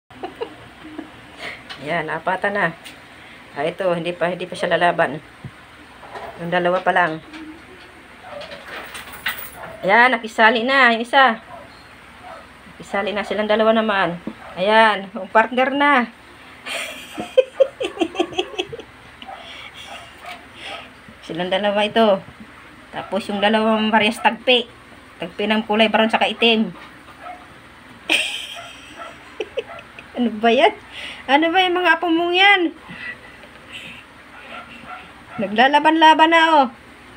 Ayan, apatan na. Ito, hindi pa siya lalaban. Yung dalawa pa lang. Ayan, nakisali na yung isa. Nakisali na silang dalawa naman. Ayan, yung partner na. Silang dalawa ito. Tapos yung dalawang parehas tagpi. Tagpi ng kulay brown saka itim. Ano ba yan? Ano ba yung mga apo mong yan? Naglalaban-laban na, oh.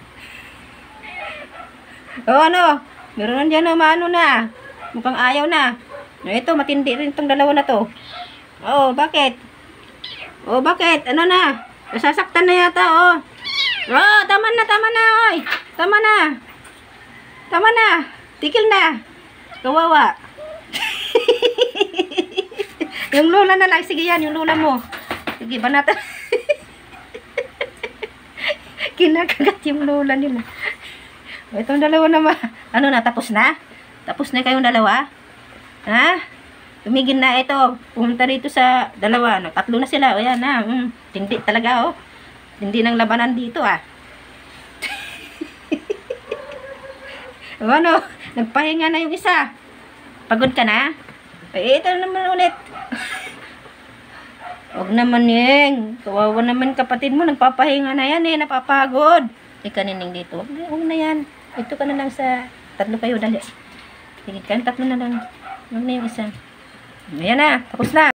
Oh, ano? Meron na dyan, maano na. Mukhang ayaw na. Ito, matindi rin itong dalawa na to. Oh, bakit? Oh, bakit? Ano na? Nasasaktan na yata, oh. Oh, tama na, oy. Tama na. Tama na. Tikil na. Kawawa. Yung lula na lang. Sige yan, yung lula mo. Sige, banatan. Kinakagat yung lula nila. Itong dalawa naman. Ano na, tapos na? Tapos na kayong dalawa? Ha? Tumigil na ito. Pumunta rito sa dalawa. Tatlo na sila. O yan na. Tindi talaga, oh. Hindi ng labanan dito, ah. O ano? Nagpahinga na yung isa. Pagod ka na? Ito naman ulit. Huwag naman yun. Kawawa naman kapatid mo. Nagpapahinga na yan, eh. Napapagod. Ika nining dito. Huwag na yan. Ito ka na lang sa... Tatlo kayo, dali. Sige ka, tatlo na lang. Huwag na yung isa. Ayan na. Tapos na.